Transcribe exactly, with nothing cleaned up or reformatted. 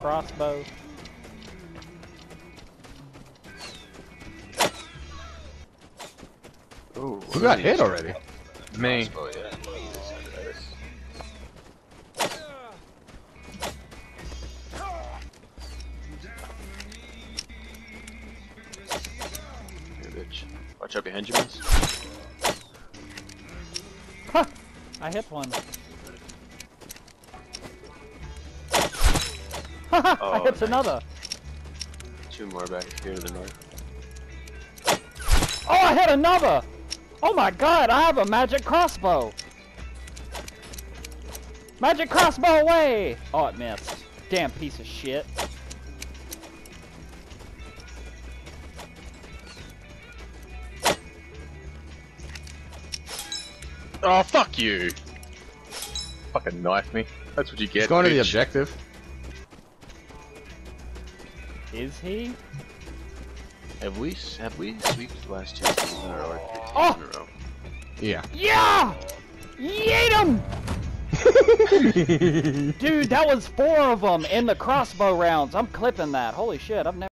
crossbow. Ooh, Who got hit already? Me. Oh yeah. Here, bitch. Watch out behind you, miss. Ha! I hit one. Haha! Oh, I hit nice. another. Two more back here to the north. Oh, I hit another! Oh my god, I have a magic crossbow! Magic crossbow away! Oh, it missed. Damn piece of shit. Oh, fuck you! Fucking knife me. That's what you get. He's going to the bitch. objective. Is he? Have we have we sweeped the last two seasons in a row? Or three seasons Oh! in a row? Yeah. Yeah! Yeet him! Dude, that was four of them in the crossbow rounds. I'm clipping that. Holy shit, I've never